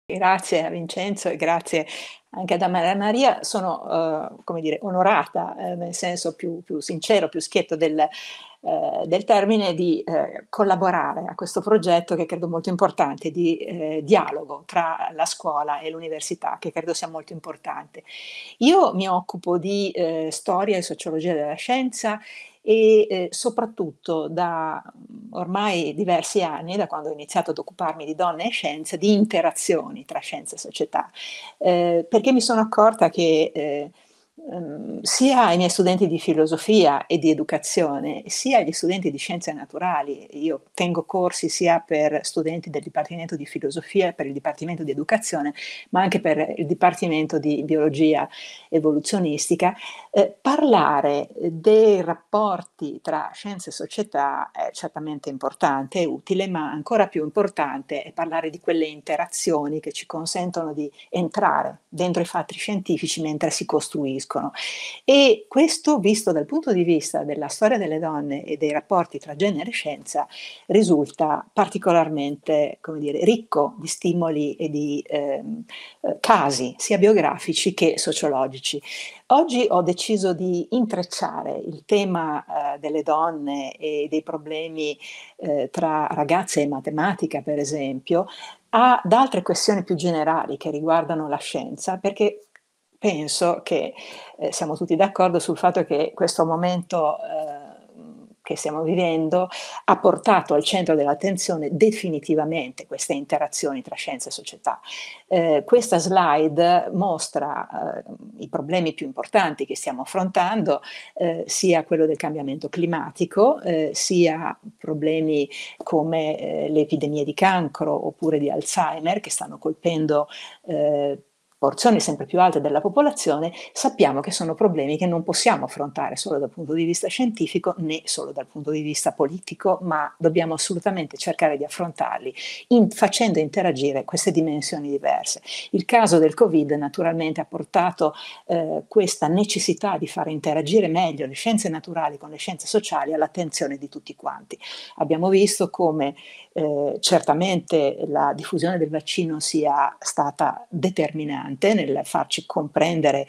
Grazie a Vincenzo e grazie anche ad Anna Maria. Sono, come dire, onorata, nel senso più sincero, più schietto del termine, di collaborare a questo progetto che credo molto importante, di dialogo tra la scuola e l'università, che credo sia molto importante. Io mi occupo di storia e sociologia della scienza e soprattutto da ormai diversi anni, da quando ho iniziato ad occuparmi di donne e scienza, di interazioni tra scienza e società, perché mi sono accorta che sia ai miei studenti di filosofia e di educazione, sia agli studenti di scienze naturali, io tengo corsi sia per studenti del Dipartimento di Filosofia, per il Dipartimento di Educazione, ma anche per il Dipartimento di Biologia evoluzionistica. Parlare dei rapporti tra scienze e società è certamente importante e utile, ma ancora più importante è parlare di quelle interazioni che ci consentono di entrare dentro i fatti scientifici mentre si costruiscono. E questo, visto dal punto di vista della storia delle donne e dei rapporti tra genere e scienza, risulta particolarmente, come dire, ricco di stimoli e di casi sia biografici che sociologici. Oggi ho deciso di intrecciare il tema delle donne e dei problemi tra ragazze e matematica, per esempio, ad altre questioni più generali che riguardano la scienza, perché penso che siamo tutti d'accordo sul fatto che questo momento che stiamo vivendo ha portato al centro dell'attenzione definitivamente queste interazioni tra scienza e società. Questa slide mostra i problemi più importanti che stiamo affrontando, sia quello del cambiamento climatico, sia problemi come le epidemie di cancro oppure di Alzheimer che stanno colpendo porzioni sempre più alte della popolazione. Sappiamo che sono problemi che non possiamo affrontare solo dal punto di vista scientifico né solo dal punto di vista politico, ma dobbiamo assolutamente cercare di affrontarli facendo interagire queste dimensioni diverse. Il caso del Covid naturalmente ha portato questa necessità di far interagire meglio le scienze naturali con le scienze sociali all'attenzione di tutti quanti. Abbiamo visto come certamente la diffusione del vaccino sia stata determinante nel farci comprendere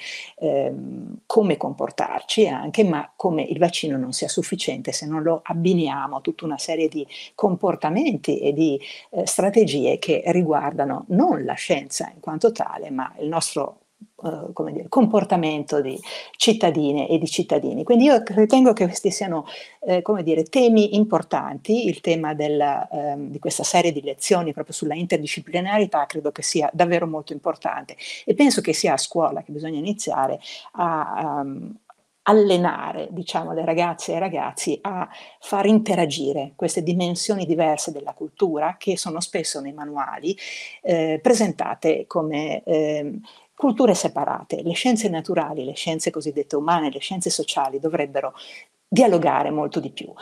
come comportarci anche, ma come il vaccino non sia sufficiente se non lo abbiniamo a tutta una serie di comportamenti e di strategie che riguardano non la scienza in quanto tale, ma il nostro come dire, comportamento di cittadine e di cittadini. Quindi io ritengo che questi siano come dire, temi importanti. Il tema di questa serie di lezioni proprio sulla interdisciplinarità credo che sia davvero molto importante e penso che sia a scuola che bisogna iniziare a allenare, diciamo, le ragazze e i ragazzi a far interagire queste dimensioni diverse della cultura che sono spesso nei manuali presentate come culture separate. Le scienze naturali, le scienze cosiddette umane, le scienze sociali dovrebbero dialogare molto di più.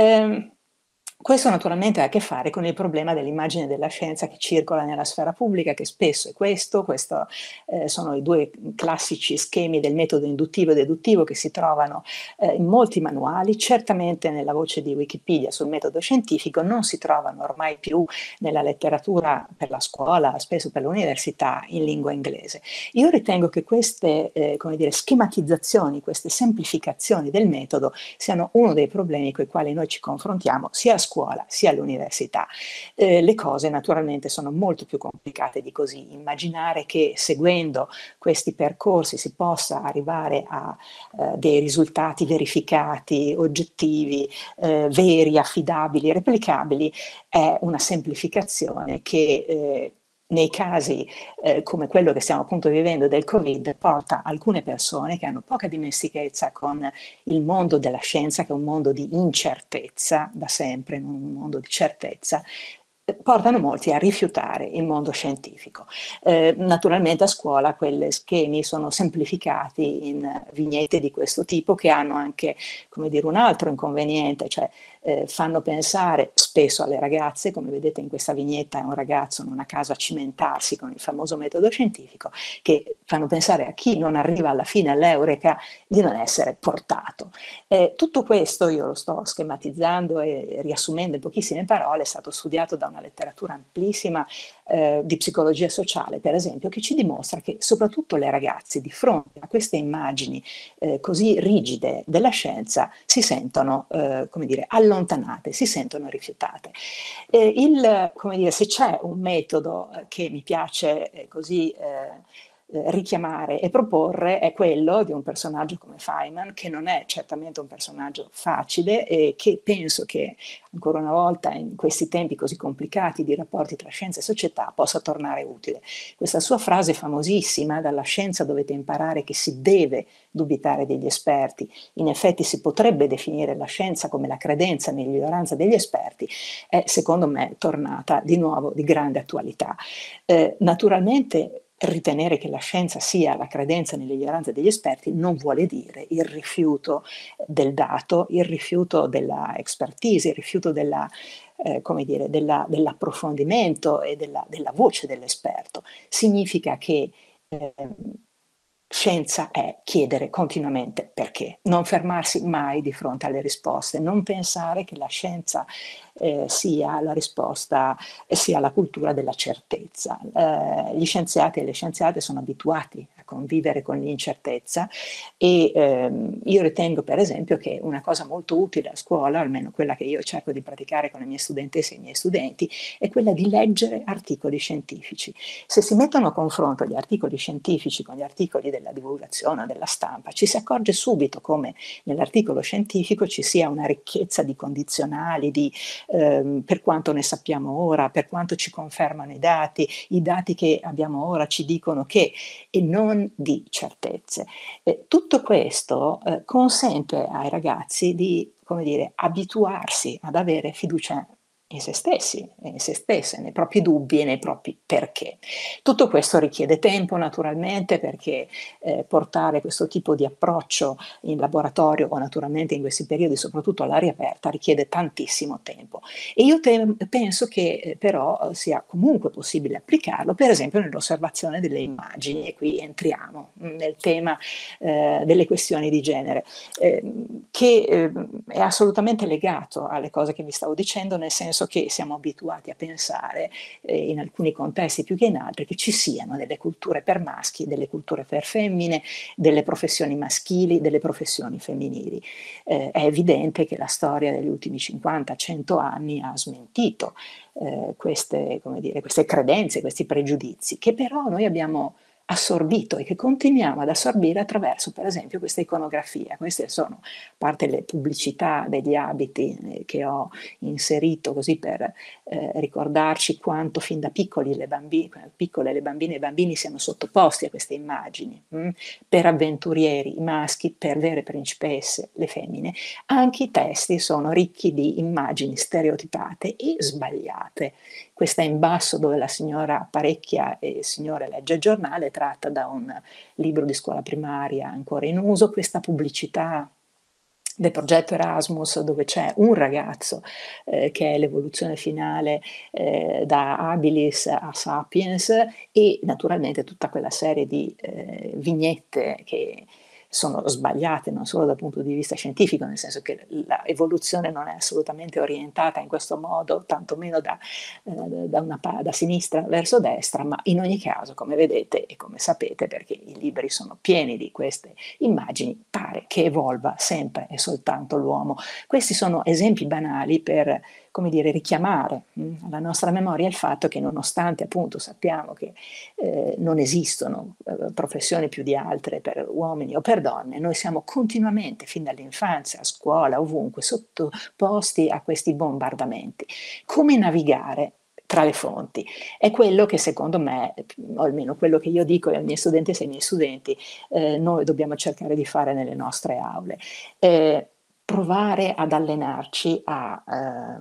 Questo naturalmente ha a che fare con il problema dell'immagine della scienza che circola nella sfera pubblica, che spesso è questo sono i due classici schemi del metodo induttivo e deduttivo che si trovano in molti manuali, certamente nella voce di Wikipedia sul metodo scientifico, non si trovano ormai più nella letteratura per la scuola, spesso per l'università in lingua inglese. Io ritengo che queste come dire, schematizzazioni, queste semplificazioni del metodo siano uno dei problemi con i quali noi ci confrontiamo sia a scuola sia all'università. Le cose naturalmente sono molto più complicate di così. Immaginare che seguendo questi percorsi si possa arrivare a dei risultati verificati, oggettivi, veri, affidabili, replicabili, è una semplificazione che nei casi come quello che stiamo appunto vivendo del Covid, porta alcune persone che hanno poca dimestichezza con il mondo della scienza, che è un mondo di incertezza da sempre, non un mondo di certezza, portano molti a rifiutare il mondo scientifico. Naturalmente a scuola quegli schemi sono semplificati in vignette di questo tipo che hanno anche, come dire, un altro inconveniente, cioè fanno pensare spesso alle ragazze, come vedete in questa vignetta è un ragazzo non a caso a cimentarsi con il famoso metodo scientifico, che fanno pensare a chi non arriva alla fine all'eureka di non essere portato. Tutto questo io lo sto schematizzando e riassumendo in pochissime parole, è stato studiato da una letteratura amplissima di psicologia sociale, per esempio, che ci dimostra che soprattutto le ragazze di fronte a queste immagini così rigide della scienza si sentono, come dire, allontanate, si sentono rifiutate. Come dire, se c'è un metodo che mi piace così richiamare e proporre è quello di un personaggio come Feynman, che non è certamente un personaggio facile e che penso che ancora una volta in questi tempi così complicati di rapporti tra scienza e società possa tornare utile. Questa sua frase famosissima: dalla scienza dovete imparare che si deve dubitare degli esperti. In effetti si potrebbe definire la scienza come la credenza nell'ignoranza degli esperti, è secondo me tornata di nuovo di grande attualità. Naturalmente ritenere che la scienza sia la credenza nell'ignoranza degli esperti non vuole dire il rifiuto del dato, il rifiuto della expertise, il rifiuto come dire, dell'approfondimento e della voce dell'esperto. Significa che scienza è chiedere continuamente perché, non fermarsi mai di fronte alle risposte, non pensare che la scienza sia la risposta, sia la cultura della certezza. Gli scienziati e le scienziate sono abituati a convivere con l'incertezza e io ritengo per esempio che una cosa molto utile a scuola, almeno quella che io cerco di praticare con le mie studentesse e i miei studenti, è quella di leggere articoli scientifici. Se si mettono a confronto gli articoli scientifici con gli articoli della divulgazione, della stampa, ci si accorge subito come nell'articolo scientifico ci sia una ricchezza di condizionali, per quanto ne sappiamo ora, per quanto ci confermano i dati che abbiamo ora ci dicono che, e non di certezze. Tutto questo consente ai ragazzi di, come dire, abituarsi ad avere fiducia in se stessi, in se stesse, nei propri dubbi e nei propri perché. Tutto questo richiede tempo naturalmente, perché portare questo tipo di approccio in laboratorio o naturalmente in questi periodi soprattutto all'aria aperta richiede tantissimo tempo e io penso che però sia comunque possibile applicarlo per esempio nell'osservazione delle immagini e qui entriamo nel tema delle questioni di genere che è assolutamente legato alle cose che vi stavo dicendo, nel senso che siamo abituati a pensare in alcuni contesti più che in altri che ci siano delle culture per maschi, delle culture per femmine, delle professioni maschili, delle professioni femminili. È evidente che la storia degli ultimi 50-100 anni ha smentito queste, come dire, queste credenze, questi pregiudizi, che però noi abbiamo assorbito e che continuiamo ad assorbire attraverso, per esempio, questa iconografia. Queste sono, a parte le pubblicità degli abiti che ho inserito così per ricordarci quanto fin da piccoli piccole le bambine e i bambini siano sottoposti a queste immagini, per avventurieri, i maschi, per vere principesse, le femmine. Anche i testi sono ricchi di immagini stereotipate e sbagliate. Questa in basso dove la signora apparecchia e il signore legge il giornale, tratta da un libro di scuola primaria ancora in uso, questa pubblicità del progetto Erasmus dove c'è un ragazzo che è l'evoluzione finale da habilis a sapiens e naturalmente tutta quella serie di vignette che sono sbagliate non solo dal punto di vista scientifico, nel senso che l'evoluzione non è assolutamente orientata in questo modo, tantomeno da sinistra verso destra, ma in ogni caso, come vedete e come sapete, perché i libri sono pieni di queste immagini, pare che evolva sempre e soltanto l'uomo. Questi sono esempi banali per, come dire, richiamare alla nostra memoria il fatto che nonostante appunto sappiamo che non esistono professioni più di altre per uomini o per donne, noi siamo continuamente, fin dall'infanzia, a scuola, ovunque, sottoposti a questi bombardamenti. Come navigare tra le fonti? È quello che secondo me, o almeno quello che io dico ai miei studenti e ai miei studenti, noi dobbiamo cercare di fare nelle nostre aule. Provare ad allenarci a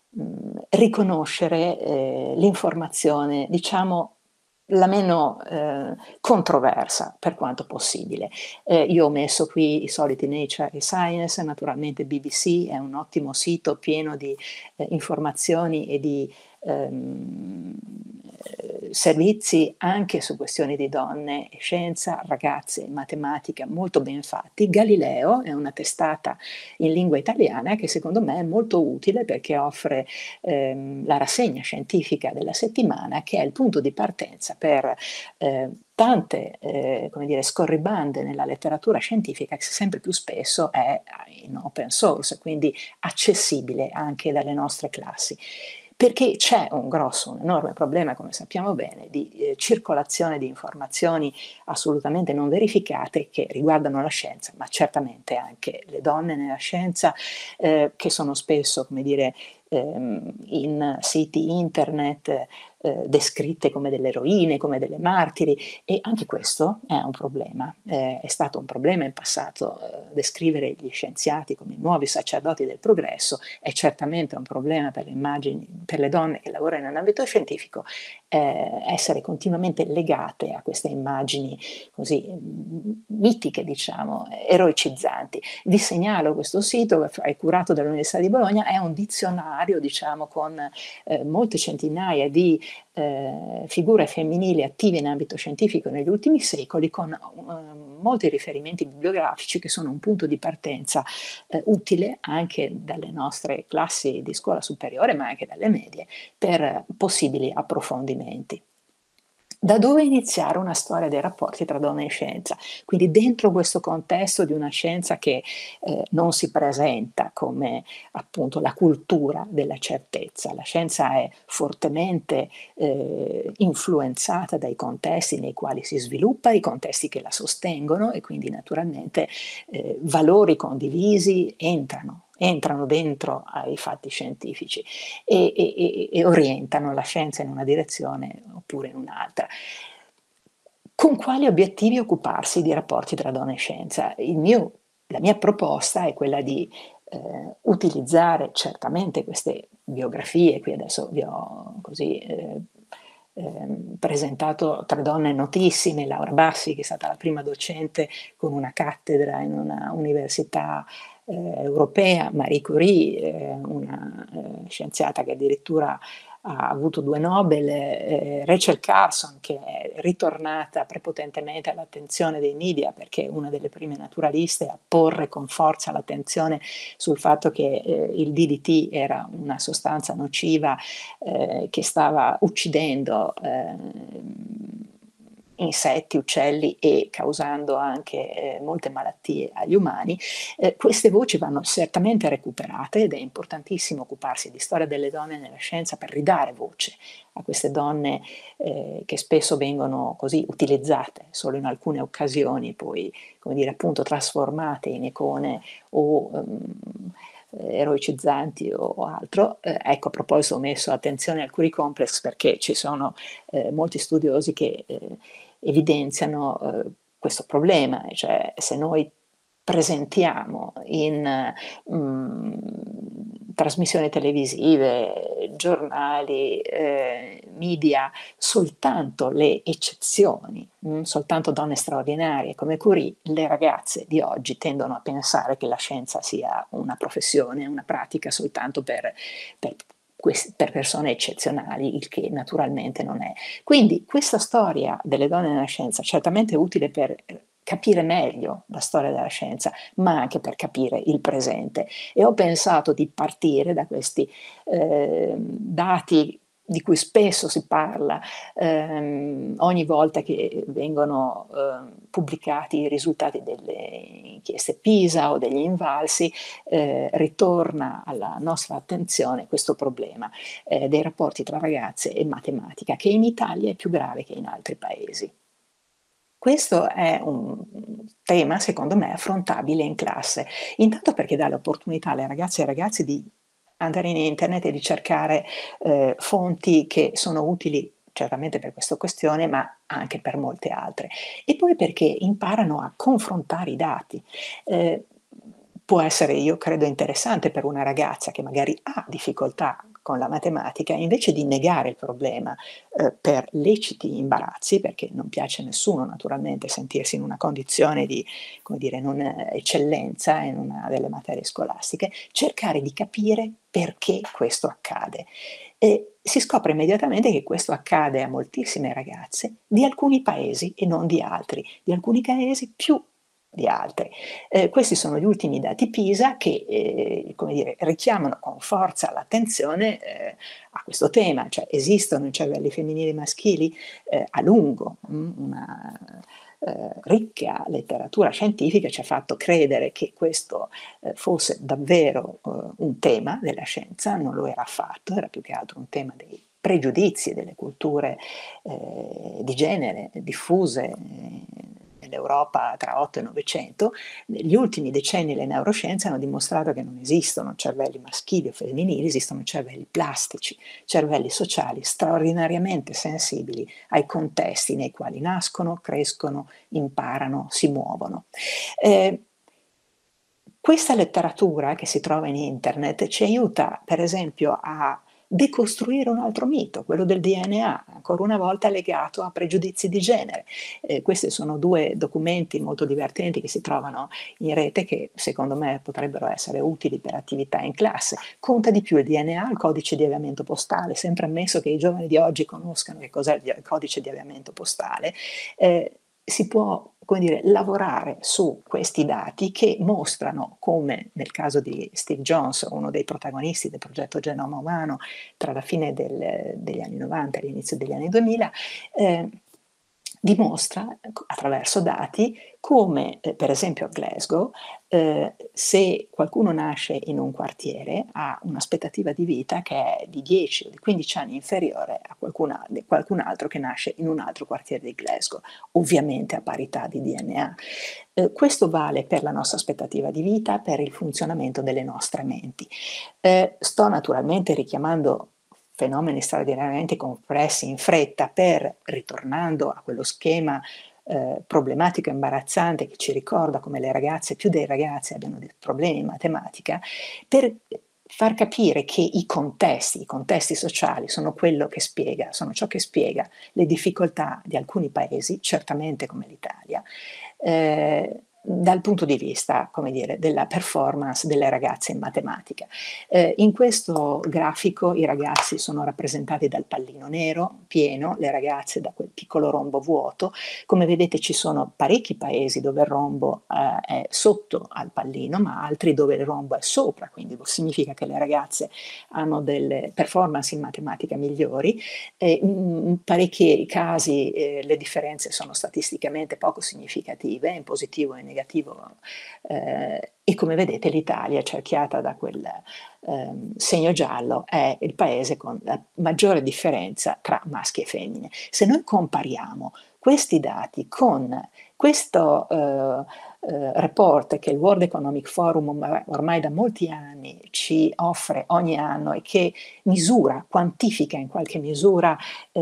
riconoscere l'informazione, diciamo, la meno controversa per quanto possibile. Io ho messo qui i soliti Nature e Science, naturalmente BBC è un ottimo sito pieno di informazioni e di servizi anche su questioni di donne e scienza, ragazze, matematica molto ben fatti. Galileo è una testata in lingua italiana che secondo me è molto utile perché offre la rassegna scientifica della settimana, che è il punto di partenza per tante come dire, scorribande nella letteratura scientifica che sempre più spesso è in open source, quindi accessibile anche dalle nostre classi. Perché c'è un enorme problema, come sappiamo bene, di circolazione di informazioni assolutamente non verificate che riguardano la scienza, ma certamente anche le donne nella scienza, che sono spesso, come dire, in siti internet descritte come delle eroine, come delle martiri, e anche questo è un problema. È stato un problema in passato descrivere gli scienziati come i nuovi sacerdoti del progresso, è certamente un problema per le immagini, per le donne che lavorano nell'ambito scientifico, essere continuamente legate a queste immagini così mitiche, diciamo, eroicizzanti. Vi segnalo questo sito, è curato dall'Università di Bologna, è un dizionario, diciamo, con molte centinaia di figure femminili attive in ambito scientifico negli ultimi secoli, con molti riferimenti bibliografici che sono un punto di partenza utile anche dalle nostre classi di scuola superiore, ma anche dalle medie, per possibili approfondimenti. Da dove iniziare una storia dei rapporti tra donna e scienza? Quindi dentro questo contesto di una scienza che non si presenta come appunto la cultura della certezza. La scienza è fortemente influenzata dai contesti nei quali si sviluppa, i contesti che la sostengono, e quindi naturalmente valori condivisi entrano dentro ai fatti scientifici e orientano la scienza in una direzione oppure in un'altra. Con quali obiettivi occuparsi di rapporti tra donna e scienza? La mia proposta è quella di utilizzare certamente queste biografie. Qui adesso vi ho così presentato 3 donne notissime: Laura Bassi, che è stata la prima docente con una cattedra in una università europea, Marie Curie, una scienziata che addirittura ha avuto 2 Nobel, Rachel Carson, che è ritornata prepotentemente all'attenzione dei media perché è una delle prime naturaliste a porre con forza l'attenzione sul fatto che il DDT era una sostanza nociva che stava uccidendo insetti, uccelli e causando anche molte malattie agli umani. Queste voci vanno certamente recuperate ed è importantissimo occuparsi di storia delle donne nella scienza per ridare voce a queste donne che spesso vengono così utilizzate solo in alcune occasioni, poi, come dire, appunto trasformate in icone o eroicizzanti o altro. Ecco, a proposito, ho messo attenzione al Curie Complex perché ci sono molti studiosi che evidenziano questo problema, cioè se noi presentiamo in trasmissioni televisive, giornali, media, soltanto le eccezioni, soltanto donne straordinarie come Curie, le ragazze di oggi tendono a pensare che la scienza sia una professione, una pratica soltanto per per persone eccezionali, il che naturalmente non è. Quindi questa storia delle donne nella scienza certamente è utile per capire meglio la storia della scienza, ma anche per capire il presente. E ho pensato di partire da questi dati di cui spesso si parla ogni volta che vengono pubblicati i risultati delle inchieste PISA o degli invalsi, ritorna alla nostra attenzione questo problema dei rapporti tra ragazze e matematica, che in Italia è più grave che in altri paesi. Questo è un tema, secondo me, affrontabile in classe, intanto perché dà l'opportunità alle ragazze e ai ragazzi di andare in internet e di cercare fonti che sono utili certamente per questa questione, ma anche per molte altre. E poi perché imparano a confrontare i dati. Può essere, io credo, interessante per una ragazza che magari ha difficoltà con la matematica, invece di negare il problema per leciti imbarazzi, perché non piace a nessuno naturalmente sentirsi in una condizione di, come dire, non eccellenza in una delle materie scolastiche, cercare di capire perché questo accade. E si scopre immediatamente che questo accade a moltissime ragazze di alcuni paesi e non di altri, di alcuni paesi più di altri. Questi sono gli ultimi dati PISA che, come dire, richiamano con forza l'attenzione a questo tema, cioè esistono i cervelli femminili e maschili a lungo, una ricca letteratura scientifica ci ha fatto credere che questo fosse davvero un tema della scienza, non lo era affatto, era più che altro un tema dei pregiudizi delle culture di genere diffuse nell'Europa tra 8 e 900. Negli ultimi decenni le neuroscienze hanno dimostrato che non esistono cervelli maschili o femminili, esistono cervelli plastici, cervelli sociali straordinariamente sensibili ai contesti nei quali nascono, crescono, imparano, si muovono. Questa letteratura che si trova in internet ci aiuta, per esempio, a decostruire un altro mito, quello del DNA, ancora una volta legato a pregiudizi di genere. Questi sono due documenti molto divertenti che si trovano in rete che secondo me potrebbero essere utili per attività in classe. Conta di più il DNA, il codice di avviamento postale, sempre ammesso che i giovani di oggi conoscano che cos'è il codice di avviamento postale. Si può, come dire, lavorare su questi dati che mostrano come nel caso di Steve Jones, uno dei protagonisti del progetto Genoma Umano tra la fine degli anni 90 e l'inizio degli anni 2000, dimostra attraverso dati come per esempio a Glasgow se qualcuno nasce in un quartiere ha un'aspettativa di vita che è di 10 o di 15 anni inferiore a qualcun altro che nasce in un altro quartiere di Glasgow, ovviamente a parità di DNA. Questo vale per la nostra aspettativa di vita, per il funzionamento delle nostre menti. Sto naturalmente richiamando fenomeni straordinariamente compressi in fretta ritornando a quello schema problematico e imbarazzante che ci ricorda come le ragazze, più dei ragazzi, abbiano dei problemi in matematica, per far capire che i contesti sociali sono quello che spiega, sono ciò che spiega le difficoltà di alcuni paesi, certamente come l'Italia, dal punto di vista, come dire, della performance delle ragazze in matematica. In questo grafico i ragazzi sono rappresentati dal pallino nero pieno, le ragazze da quel piccolo rombo vuoto. Come vedete ci sono parecchi paesi dove il rombo è sotto al pallino, ma altri dove il rombo è sopra, quindi significa che le ragazze hanno delle performance in matematica migliori. In parecchi casi le differenze sono statisticamente poco significative, in positivo e in negativo, e come vedete l'Italia, cerchiata da quel segno giallo, è il paese con la maggiore differenza tra maschi e femmine. Se noi compariamo questi dati con questo report che il World Economic Forum ormai da molti anni ci offre ogni anno e che misura, quantifica in qualche misura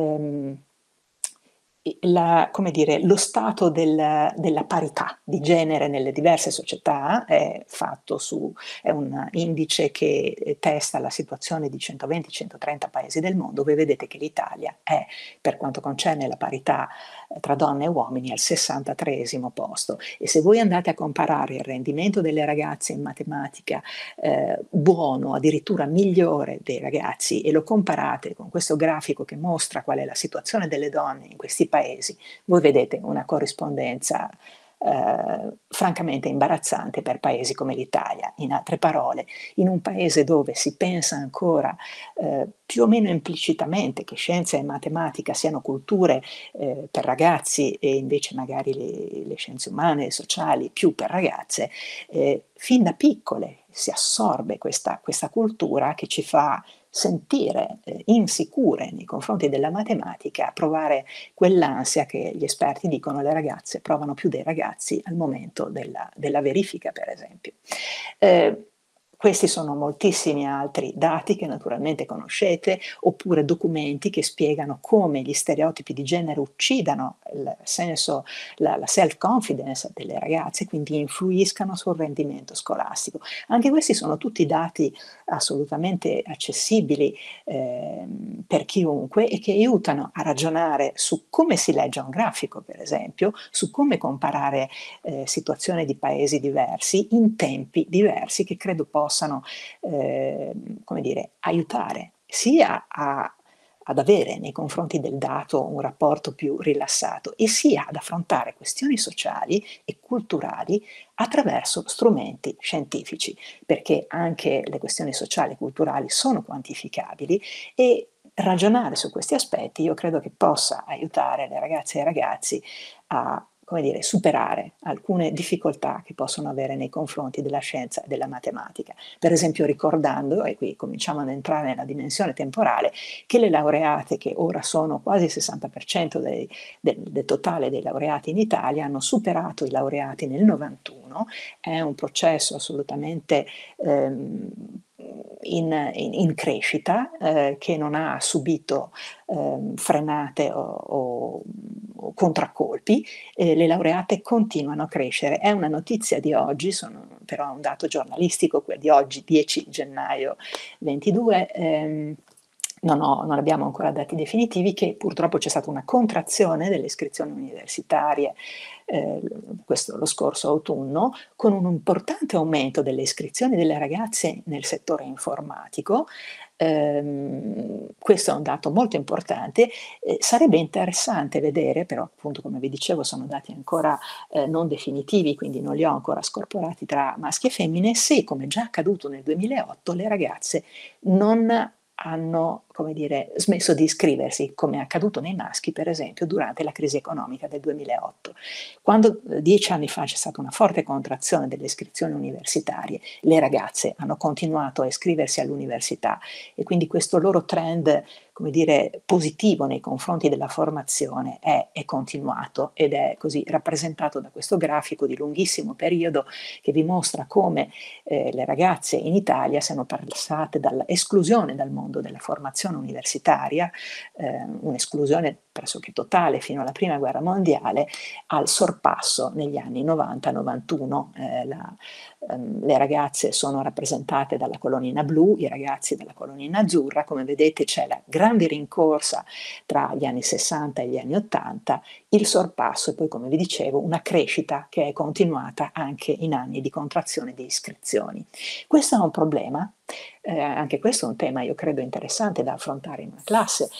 come dire, lo stato della parità di genere nelle diverse società è un indice che testa la situazione di 120-130 paesi del mondo. Voi vedete che l'Italia è, per quanto concerne la parità tra donne e uomini, al 63esimo posto. E se voi andate a comparare il rendimento delle ragazze in matematica buono, addirittura migliore dei ragazzi, e lo comparate con questo grafico che mostra qual è la situazione delle donne in questi paesi, voi vedete una corrispondenza francamente imbarazzante per paesi come l'Italia. In altre parole, in un paese dove si pensa ancora più o meno implicitamente che scienza e matematica siano culture per ragazzi e invece magari le scienze umane e sociali più per ragazze, fin da piccole si assorbe questa cultura che ci fa sentire insicure nei confronti della matematica, provare quell'ansia che gli esperti dicono le ragazze provano più dei ragazzi al momento della verifica, per esempio. Questi sono moltissimi altri dati che naturalmente conoscete, oppure documenti che spiegano come gli stereotipi di genere uccidano il senso, la self-confidence delle ragazze, quindi influiscano sul rendimento scolastico. Anche questi sono tutti dati assolutamente accessibili per chiunque e che aiutano a ragionare su come si legge un grafico, per esempio, su come comparare situazioni di paesi diversi in tempi diversi che credo possano, come dire, aiutare sia ad avere nei confronti del dato un rapporto più rilassato e sia ad affrontare questioni sociali e culturali attraverso strumenti scientifici, perché anche le questioni sociali e culturali sono quantificabili e ragionare su questi aspetti io credo che possa aiutare le ragazze e i ragazzi a, come dire, superare alcune difficoltà che possono avere nei confronti della scienza e della matematica. Per esempio ricordando, e qui cominciamo ad entrare nella dimensione temporale, che le laureate, che ora sono quasi il 60% del totale dei laureati in Italia, hanno superato i laureati nel 91, è un processo assolutamente in crescita, che non ha subito frenate o contraccolpi, le laureate continuano a crescere. È una notizia di oggi, però un dato giornalistico, di oggi 10 gennaio 22, non abbiamo ancora dati definitivi, che purtroppo c'è stata una contrazione delle iscrizioni universitarie lo scorso autunno, con un importante aumento delle iscrizioni delle ragazze nel settore informatico. Questo è un dato molto importante. Sarebbe interessante vedere, però appunto come vi dicevo sono dati ancora non definitivi, quindi non li ho ancora scorporati tra maschi e femmine, se come già accaduto nel 2008 le ragazze non hanno, come dire, smesso di iscriversi, come è accaduto nei maschi, per esempio, durante la crisi economica del 2008. Quando 10 anni fa c'è stata una forte contrazione delle iscrizioni universitarie, le ragazze hanno continuato a iscriversi all'università e quindi questo loro trend, come dire, positivo nei confronti della formazione è continuato ed è così rappresentato da questo grafico di lunghissimo periodo che vi mostra come le ragazze in Italia siano passate dall'esclusione dal mondo della formazione universitaria, un'esclusione pressoché totale fino alla prima guerra mondiale, al sorpasso negli anni 90-91. Le ragazze sono rappresentate dalla colonnina blu, i ragazzi dalla colonnina azzurra. Come vedete c'è la grande rincorsa tra gli anni 60 e gli anni 80, il sorpasso e poi, come vi dicevo, una crescita che è continuata anche in anni di contrazione di iscrizioni. Questo è un problema, anche questo è un tema io credo interessante da affrontare in una classe.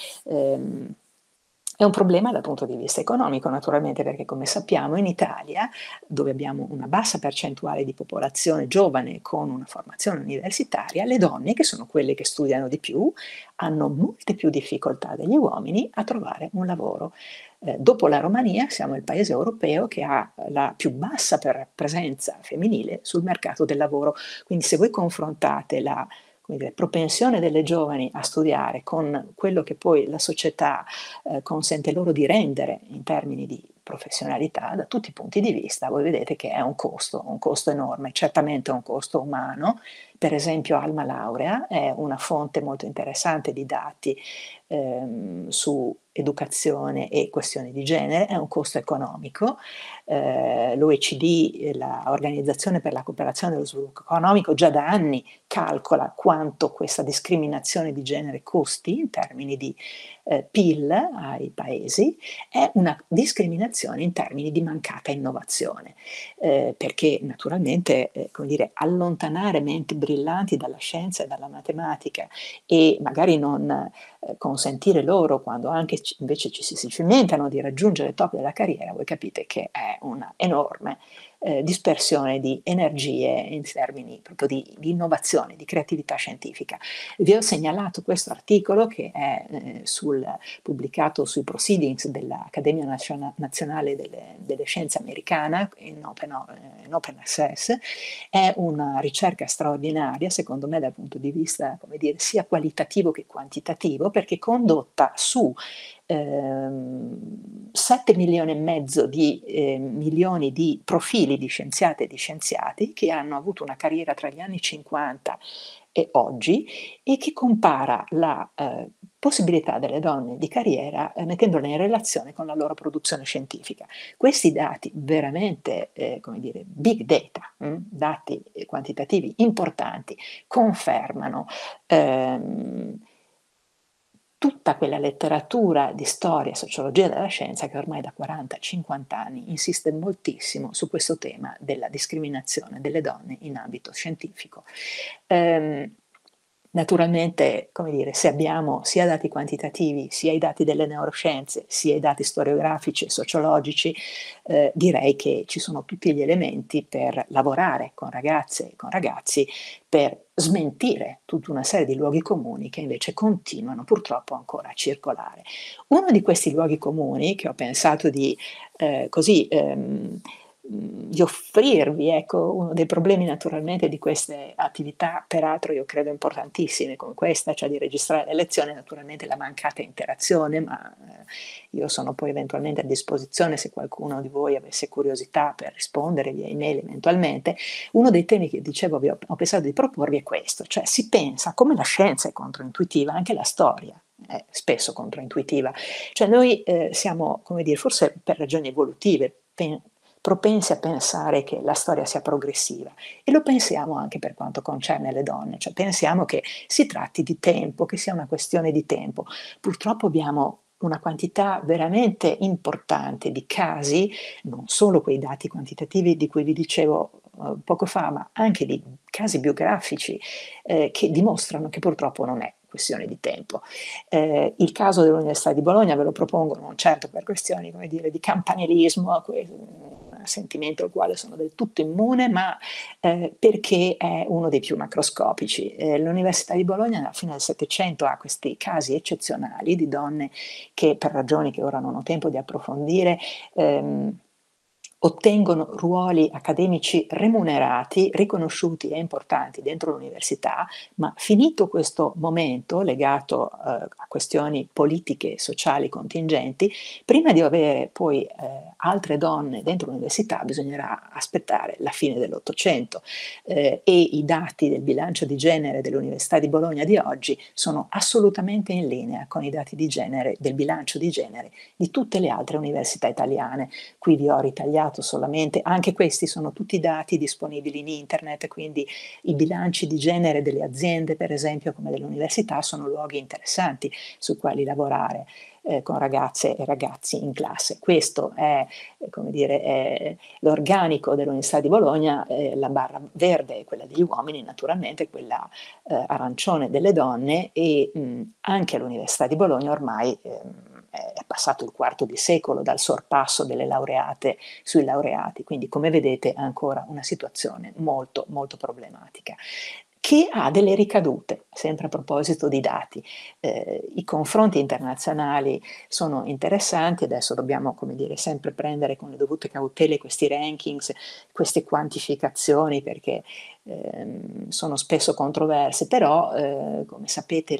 È un problema dal punto di vista economico naturalmente, perché come sappiamo in Italia, dove abbiamo una bassa percentuale di popolazione giovane con una formazione universitaria, le donne, che sono quelle che studiano di più, hanno molte più difficoltà degli uomini a trovare un lavoro. Dopo la Romania siamo il paese europeo che ha la più bassa presenza femminile sul mercato del lavoro, quindi se voi confrontate la, come dire, propensione delle giovani a studiare con quello che poi la società consente loro di rendere in termini di professionalità, da tutti i punti di vista, voi vedete che è un costo enorme, certamente un costo umano. Per esempio Alma Laurea è una fonte molto interessante di dati su educazione e questioni di genere, è un costo economico. L'OECD, l'Organizzazione per la cooperazione e lo sviluppo economico, già da anni calcola quanto questa discriminazione di genere costi in termini di PIL ai paesi. È una discriminazione in termini di mancata innovazione, perché naturalmente, come dire, allontanare menti brillanti dalla scienza e dalla matematica e magari non consentire loro, quando anche invece ci si cimentano di raggiungere il top della carriera, voi capite che è una enorme dispersione di energie in termini proprio di innovazione, di creatività scientifica. Vi ho segnalato questo articolo che è pubblicato sui proceedings dell'Accademia Nazionale delle Scienze Americana in open access. È una ricerca straordinaria, secondo me, dal punto di vista, come dire, sia qualitativo che quantitativo, mondo perché condotta su 7 milioni e mezzo di milioni di profili di scienziate e di scienziati che hanno avuto una carriera tra gli anni 50 e oggi e che compara la possibilità delle donne di carriera mettendole in relazione con la loro produzione scientifica. Questi dati veramente, come dire, big data, dati quantitativi importanti, confermano ehm, tutta quella letteratura di storia e sociologia della scienza che ormai da 40-50 anni insiste moltissimo su questo tema della discriminazione delle donne in ambito scientifico. Ehm, Naturalmente, come dire, se abbiamo sia dati quantitativi, sia i dati delle neuroscienze, sia i dati storiografici e sociologici, direi che ci sono tutti gli elementi per lavorare con ragazze e con ragazzi per smentire tutta una serie di luoghi comuni che invece continuano purtroppo ancora a circolare. Uno di questi luoghi comuni che ho pensato di di offrirvi, ecco, uno dei problemi naturalmente di queste attività, peraltro io credo importantissime come questa, cioè di registrare le lezioni, naturalmente la mancata interazione, ma io sono poi eventualmente a disposizione se qualcuno di voi avesse curiosità per rispondere via email eventualmente. Uno dei temi che dicevo ho pensato di proporvi è questo, cioè si pensa come la scienza è controintuitiva, anche la storia è spesso controintuitiva, cioè noi siamo, come dire, forse per ragioni evolutive, propensi a pensare che la storia sia progressiva e lo pensiamo anche per quanto concerne le donne, cioè pensiamo che si tratti di tempo, che sia una questione di tempo. Purtroppo abbiamo una quantità veramente importante di casi, non solo quei dati quantitativi di cui vi dicevo poco fa, ma anche di casi biografici che dimostrano che purtroppo non è questione di tempo. Il caso dell'Università di Bologna ve lo propongo non certo per questioni, come dire, di campanilismo, un sentimento al quale sono del tutto immune, ma perché è uno dei più macroscopici. L'Università di Bologna alla fine del Settecento ha questi casi eccezionali di donne che per ragioni che ora non ho tempo di approfondire ottengono ruoli accademici remunerati, riconosciuti e importanti dentro l'università, ma finito questo momento legato a questioni politiche e sociali contingenti, prima di avere poi altre donne dentro l'università bisognerà aspettare la fine dell'Ottocento e i dati del bilancio di genere dell'Università di Bologna di oggi sono assolutamente in linea con i dati di genere del bilancio di genere di tutte le altre università italiane. Qui vi ho ritagliato solamente, anche questi sono tutti dati disponibili in internet, quindi i bilanci di genere delle aziende, per esempio, come delle università, sono luoghi interessanti su quali lavorare con ragazze e ragazzi in classe. Questo è, come dire, è l'organico dell'Università di Bologna, la barra verde è quella degli uomini, naturalmente quella arancione delle donne e anche all'Università di Bologna ormai è passato il quarto di secolo dal sorpasso delle laureate sui laureati, quindi come vedete è ancora una situazione molto molto problematica che ha delle ricadute, sempre a proposito di dati. I confronti internazionali sono interessanti, adesso dobbiamo, come dire, sempre prendere con le dovute cautele questi rankings, queste quantificazioni, perché sono spesso controverse, però come sapete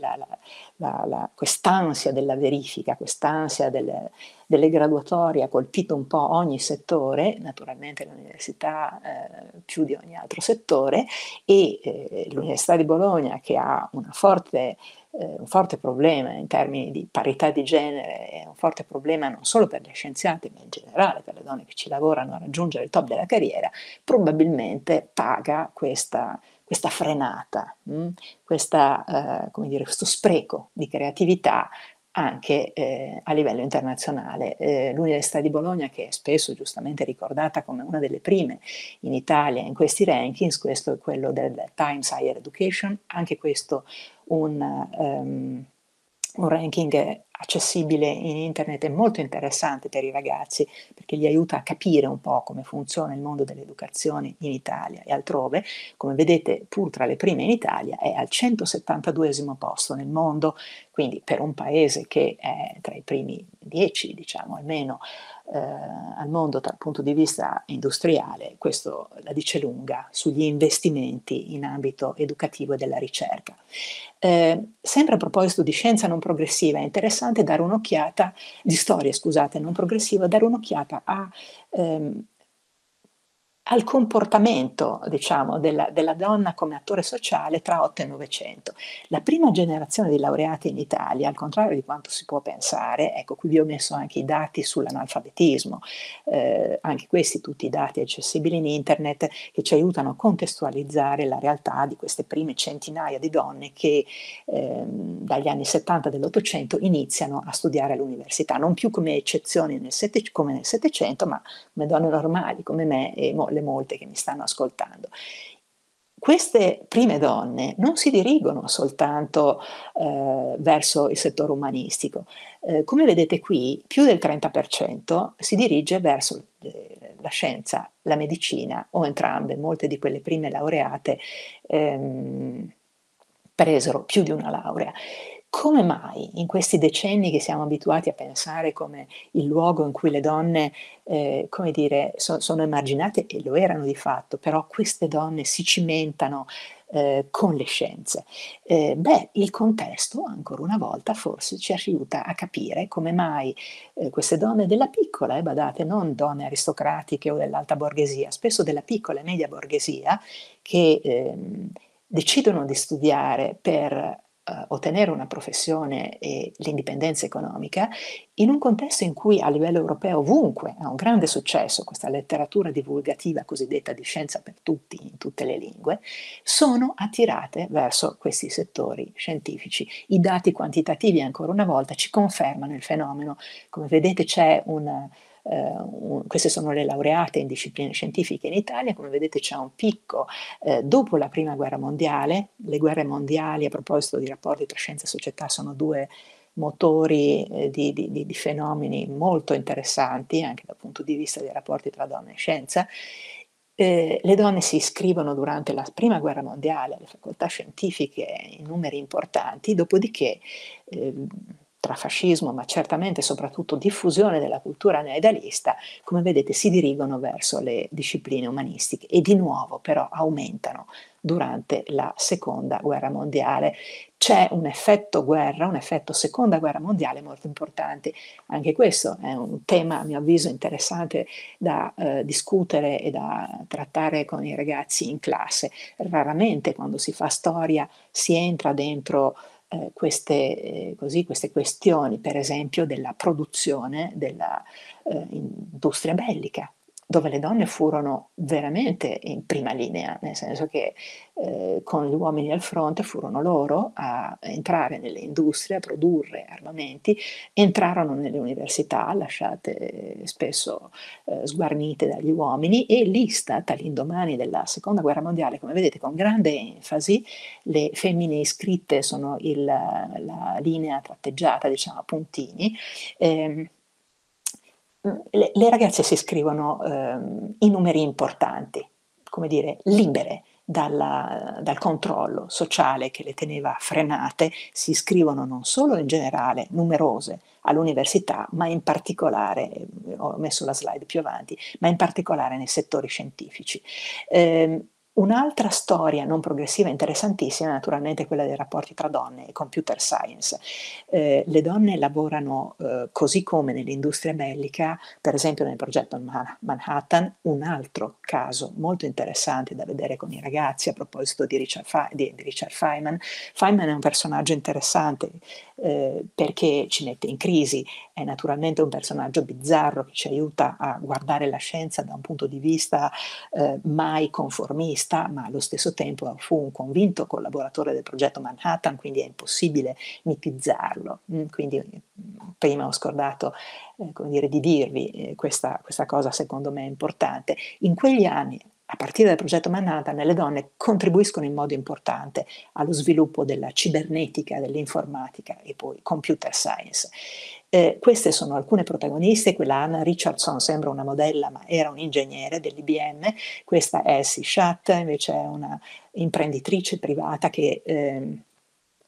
quest'ansia della verifica, quest'ansia delle graduatorie ha colpito un po' ogni settore, naturalmente l'università più di ogni altro settore, e l'Università di Bologna, che ha un forte problema in termini di parità di genere, è un forte problema non solo per le scienziate, ma in generale per le donne che ci lavorano a raggiungere il top della carriera, probabilmente paga questa frenata, come dire, questo spreco di creatività anche a livello internazionale. L'Università di Bologna, che è spesso giustamente ricordata come una delle prime in Italia in questi rankings, questo è quello del Times Higher Education, anche questo un ranking accessibile in internet e molto interessante per i ragazzi perché gli aiuta a capire un po' come funziona il mondo dell'educazione in Italia e altrove. Come vedete, pur tra le prime in Italia, è al 172esimo posto nel mondo, quindi per un paese che è tra i primi 10, diciamo almeno, al mondo dal punto di vista industriale, questo la dice lunga sugli investimenti in ambito educativo e della ricerca. Sempre a proposito di scienza non progressiva, è interessante dare un'occhiata, di storia scusate, non progressiva, dare un'occhiata ehm, al comportamento, diciamo, della donna come attore sociale tra 8 e 900. La prima generazione di laureati in Italia, al contrario di quanto si può pensare, ecco qui vi ho messo anche i dati sull'analfabetismo, anche questi tutti i dati accessibili in internet che ci aiutano a contestualizzare la realtà di queste prime centinaia di donne che dagli anni 70 dell'Ottocento iniziano a studiare all'università, non più come eccezioni come nel Settecento, ma come donne normali come me e le molte che mi stanno ascoltando. Queste prime donne non si dirigono soltanto verso il settore umanistico. Come vedete qui, più del 30% si dirige verso la scienza, la medicina o entrambe. Molte di quelle prime laureate presero più di una laurea. Come mai in questi decenni che siamo abituati a pensare come il luogo in cui le donne, come dire, sono emarginate e lo erano di fatto, però queste donne si cimentano con le scienze? Il contesto, ancora una volta, forse ci aiuta a capire come mai queste donne della piccola, badate, non donne aristocratiche o dell'alta borghesia, spesso della piccola e media borghesia, che decidono di studiare per ottenere una professione e l'indipendenza economica, in un contesto in cui a livello europeo ovunque ha un grande successo questa letteratura divulgativa cosiddetta di scienza per tutti, in tutte le lingue, sono attirate verso questi settori scientifici. I dati quantitativi, ancora una volta, ci confermano il fenomeno. Come vedete c'è queste sono le laureate in discipline scientifiche in Italia, come vedete c'è un picco dopo la prima guerra mondiale. Le guerre mondiali, a proposito di rapporti tra scienza e società, sono due motori di fenomeni molto interessanti anche dal punto di vista dei rapporti tra donna e scienza. Le donne si iscrivono durante la prima guerra mondiale alle facoltà scientifiche in numeri importanti, dopodiché tra fascismo, ma certamente soprattutto diffusione della cultura neoidealista, come vedete si dirigono verso le discipline umanistiche e di nuovo però aumentano durante la seconda guerra mondiale. C'è un effetto guerra, un effetto seconda guerra mondiale molto importante. Anche questo è un tema, a mio avviso, interessante da discutere e da trattare con i ragazzi in classe. Raramente quando si fa storia si entra dentro queste questioni, per esempio della produzione della industria bellica, dove le donne furono veramente in prima linea, nel senso che con gli uomini al fronte furono loro a entrare nelle industrie, a produrre armamenti, entrarono nelle università, lasciate spesso sguarnite dagli uomini, e l'Istat all'indomani della seconda guerra mondiale, come vedete con grande enfasi, le femmine iscritte sono la linea tratteggiata, diciamo a puntini. Le ragazze si iscrivono in numeri importanti, come dire, libere dal controllo sociale che le teneva frenate, si iscrivono non solo in generale, numerose, all'università, ma in particolare, ho messo la slide più avanti, ma in particolare nei settori scientifici. Un'altra storia non progressiva interessantissima è naturalmente quella dei rapporti tra donne e computer science. Le donne lavorano così come nell'industria bellica, per esempio nel progetto Manhattan, un altro caso molto interessante da vedere con i ragazzi a proposito di Richard Feynman. Feynman è un personaggio interessante perché ci mette in crisi, è naturalmente un personaggio bizzarro che ci aiuta a guardare la scienza da un punto di vista mai conformista, ma allo stesso tempo fu un convinto collaboratore del progetto Manhattan, quindi è impossibile mitizzarlo. Quindi prima ho scordato come dire, di dirvi questa cosa secondo me è importante. In quegli anni, a partire dal progetto Manhattan, le donne contribuiscono in modo importante allo sviluppo della cibernetica, dell'informatica e poi computer science. Queste sono alcune protagoniste, quella Anna Richardson sembra una modella ma era un ingegnere dell'IBM, questa Elsie Schatt invece è una imprenditrice privata che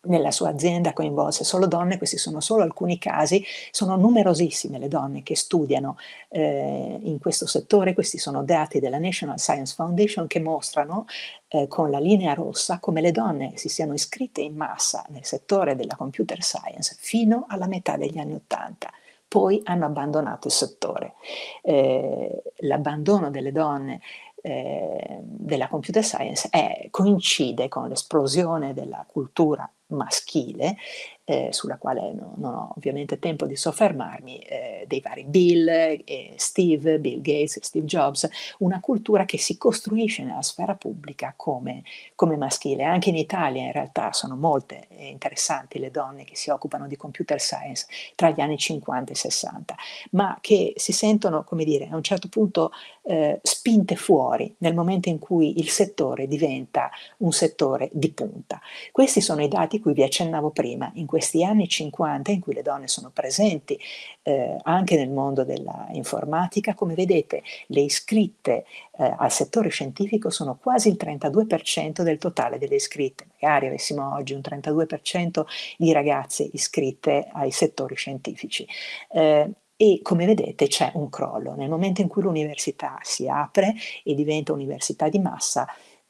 nella sua azienda coinvolse solo donne, questi sono solo alcuni casi, sono numerosissime le donne che studiano in questo settore, questi sono dati della National Science Foundation che mostrano con la linea rossa come le donne si siano iscritte in massa nel settore della computer science fino alla metà degli anni '80, poi hanno abbandonato il settore. L'abbandono delle donne della computer science coincide con l'esplosione della cultura maschile, sulla quale non ho ovviamente tempo di soffermarmi, dei vari Bill Gates, Steve Jobs, una cultura che si costruisce nella sfera pubblica come maschile. Anche in Italia in realtà sono molte e interessanti le donne che si occupano di computer science tra gli anni 50 e 60, ma che si sentono, come dire, a un certo punto spinte fuori nel momento in cui il settore diventa un settore di punta. Questi sono i dati cui vi accennavo prima. In questi anni 50 in cui le donne sono presenti anche nel mondo della informatica, come vedete le iscritte al settore scientifico sono quasi il 32% del totale delle iscritte. Magari avessimo oggi un 32% di ragazze iscritte ai settori scientifici. E come vedete c'è un crollo. Nel momento in cui l'università si apre e diventa università di massa,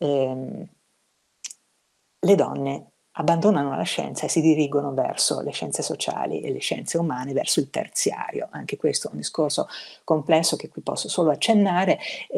le donne abbandonano la scienza e si dirigono verso le scienze sociali e le scienze umane, verso il terziario. Anche questo è un discorso complesso che qui posso solo accennare.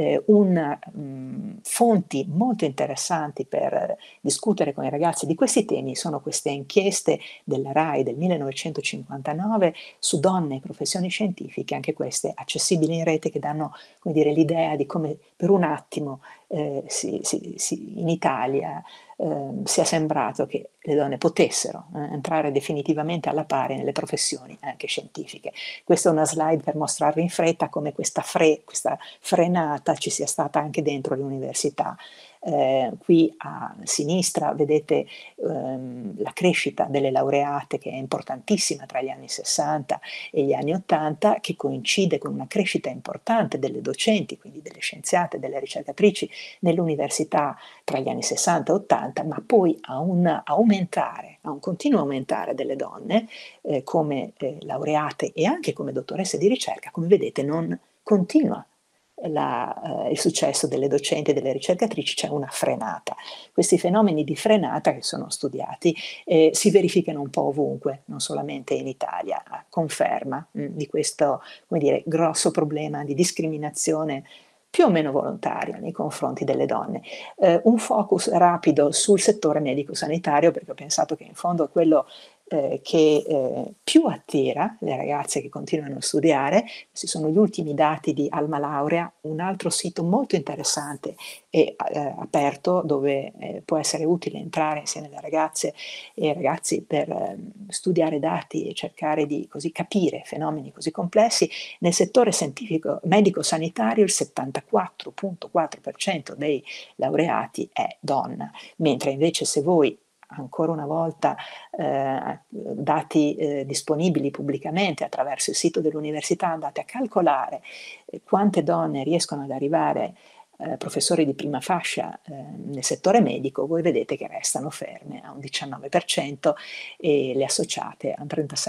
Fonti molto interessanti per discutere con i ragazzi di questi temi sono queste inchieste della RAI del 1959 su donne e professioni scientifiche, anche queste accessibili in rete, che danno, come dire, l'idea di come per un attimo in Italia sia sembrato che le donne potessero entrare definitivamente alla pari nelle professioni anche scientifiche. Questa è una slide per mostrarvi in fretta come questa frenata ci sia stata anche dentro le università. Qui a sinistra vedete la crescita delle laureate, che è importantissima tra gli anni 60 e gli anni 80, che coincide con una crescita importante delle docenti, quindi delle scienziate, delle ricercatrici nell'università tra gli anni 60 e 80, ma poi a un continuo aumentare delle donne come laureate e anche come dottoresse di ricerca. Come vedete non continua il successo delle docenti e delle ricercatrici, c'è una frenata. Questi fenomeni di frenata che sono studiati si verificano un po' ovunque, non solamente in Italia, a conferma di questo, come dire, grosso problema di discriminazione più o meno volontaria nei confronti delle donne. Un focus rapido sul settore medico-sanitario, perché ho pensato che in fondo è quello che più attira le ragazze che continuano a studiare. Questi sono gli ultimi dati di Alma Laurea, un altro sito molto interessante e aperto dove può essere utile entrare insieme alle ragazze e ai ragazzi per studiare dati e cercare di così capire fenomeni così complessi. Nel settore scientifico medico-sanitario il 74,4% dei laureati è donna, mentre invece se voi ancora una volta dati disponibili pubblicamente attraverso il sito dell'università, andate a calcolare quante donne riescono ad arrivare professori di prima fascia nel settore medico, voi vedete che restano ferme a un 19% e le associate a un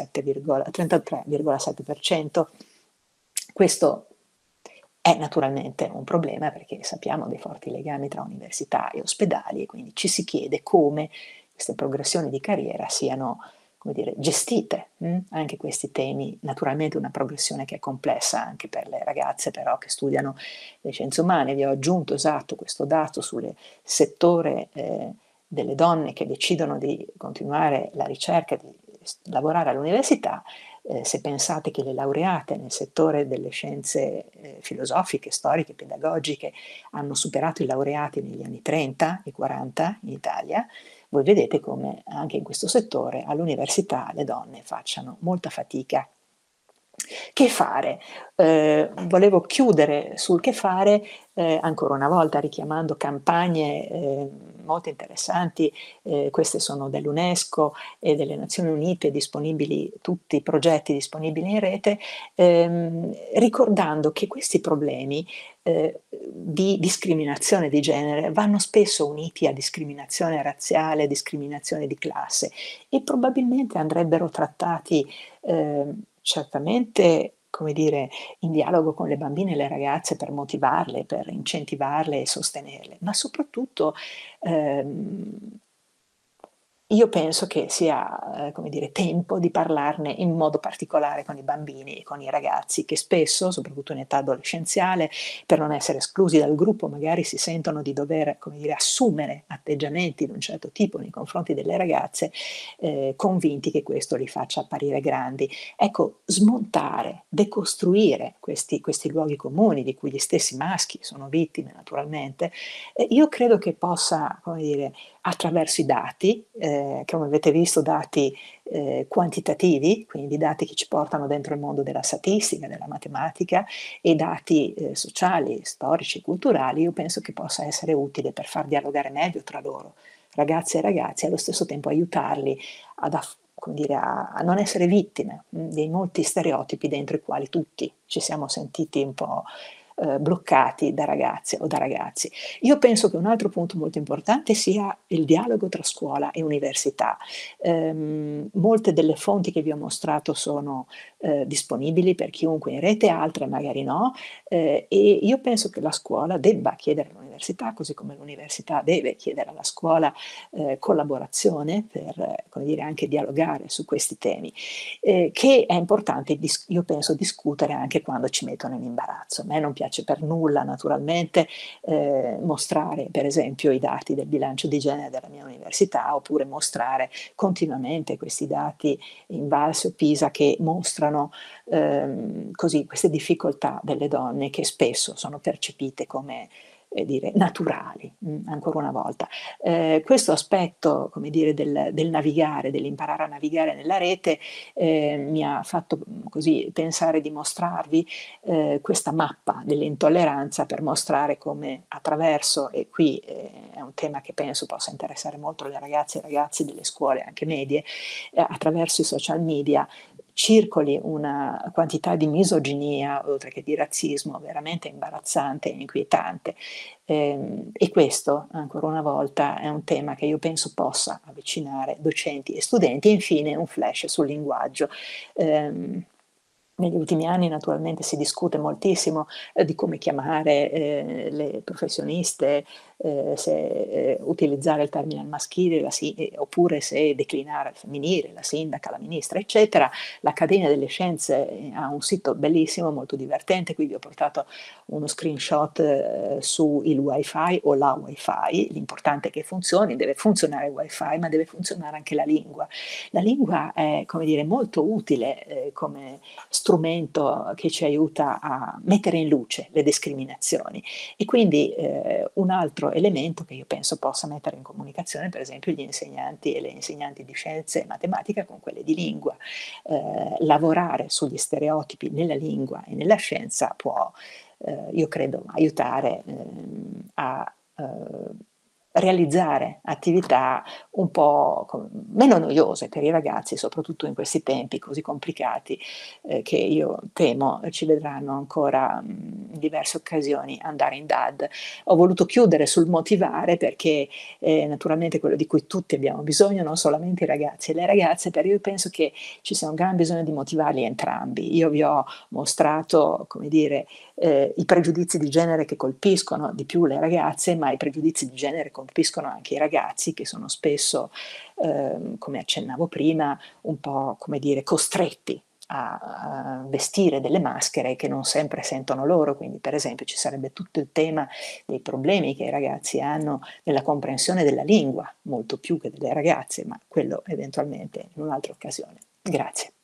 33,7%. Questo è naturalmente un problema perché sappiamo dei forti legami tra università e ospedali e quindi ci si chiede come queste progressioni di carriera siano, come dire, gestite. Anche questi temi, naturalmente una progressione che è complessa anche per le ragazze però che studiano le scienze umane. Vi ho aggiunto esatto questo dato sul settore delle donne che decidono di continuare la ricerca, di lavorare all'università. Se pensate che le laureate nel settore delle scienze filosofiche, storiche, pedagogiche hanno superato i laureati negli anni 30 e 40 in Italia, voi vedete come anche in questo settore all'università le donne facciano molta fatica Che fare? Volevo chiudere sul che fare, ancora una volta richiamando campagne, molto interessanti, queste sono dell'UNESCO e delle Nazioni Unite, disponibili tutti i progetti disponibili in rete, ricordando che questi problemi, di discriminazione di genere vanno spesso uniti a discriminazione razziale, discriminazione di classe e probabilmente andrebbero trattati, certamente, come dire, in dialogo con le bambine e le ragazze per motivarle, per incentivarle e sostenerle, ma soprattutto, ehm io penso che sia, come dire, tempo di parlarne in modo particolare con i bambini e con i ragazzi che spesso, soprattutto in età adolescenziale, per non essere esclusi dal gruppo, magari si sentono di dover, come dire, assumere atteggiamenti di un certo tipo nei confronti delle ragazze, convinti che questo li faccia apparire grandi. Ecco, smontare, decostruire questi luoghi comuni di cui gli stessi maschi sono vittime naturalmente, io credo che possa, come dire, attraverso i dati, come avete visto dati, quantitativi, quindi dati che ci portano dentro il mondo della statistica, della matematica e dati, sociali, storici, culturali, io penso che possa essere utile per far dialogare meglio tra loro, ragazze e ragazzi, e allo stesso tempo aiutarli ad come dire, a non essere vittime, dei molti stereotipi dentro i quali tutti ci siamo sentiti un po', bloccati da ragazze o da ragazzi. Io penso che un altro punto molto importante sia il dialogo tra scuola e università. Molte delle fonti che vi ho mostrato sono, disponibili per chiunque in rete, altre magari no, e io penso che la scuola debba chiedere all'università, così come l'università deve chiedere alla scuola, collaborazione per, come dire, anche dialogare su questi temi, che è importante io penso discutere anche quando ci mettono in imbarazzo. A me non piace per nulla naturalmente, mostrare per esempio i dati del bilancio di genere della mia università, oppure mostrare continuamente questi dati Invalsi o PISA che mostrano, così queste difficoltà delle donne che spesso sono percepite come, dire naturali, ancora una volta. Questo aspetto, come dire, del navigare, dell'imparare a navigare nella rete, mi ha fatto, così pensare di mostrarvi, questa mappa dell'intolleranza per mostrare come attraverso e qui, è un tema che penso possa interessare molto le ragazze e i ragazzi delle scuole anche medie, attraverso i social media circoli una quantità di misoginia, oltre che di razzismo, veramente imbarazzante e inquietante. E questo, ancora una volta, è un tema che io penso possa avvicinare docenti e studenti. E infine un flash sul linguaggio. Ehm, Negli ultimi anni naturalmente si discute moltissimo, di come chiamare, le professioniste, se, utilizzare il termine al maschile, oppure se declinare al femminile, la sindaca, la ministra, eccetera. L'Accademia delle Scienze, ha un sito bellissimo, molto divertente, qui vi ho portato uno screenshot, su il wifi o la wifi, l'importante è che funzioni, deve funzionare il wifi, ma deve funzionare anche la lingua. La lingua è, come dire, molto utile, come strumento che ci aiuta a mettere in luce le discriminazioni e quindi un altro elemento che io penso possa mettere in comunicazione per esempio gli insegnanti e le insegnanti di scienze e matematica con quelle di lingua. Lavorare sugli stereotipi nella lingua e nella scienza può, io credo, aiutare a realizzare attività un po' meno noiose per i ragazzi, soprattutto in questi tempi così complicati, che io temo ci vedranno ancora, in diverse occasioni andare in DAD. Ho voluto chiudere sul motivare perché, naturalmente quello di cui tutti abbiamo bisogno, non solamente i ragazzi e le ragazze, per io penso che ci sia un gran bisogno di motivarli entrambi. Io vi ho mostrato, come dire, i pregiudizi di genere che colpiscono di più le ragazze, ma i pregiudizi di genere colpiscono anche i ragazzi che sono spesso, come accennavo prima, un po' come dire costretti a vestire delle maschere che non sempre sentono loro, quindi per esempio ci sarebbe tutto il tema dei problemi che i ragazzi hanno nella comprensione della lingua, molto più che delle ragazze, ma quello eventualmente in un'altra occasione. Grazie.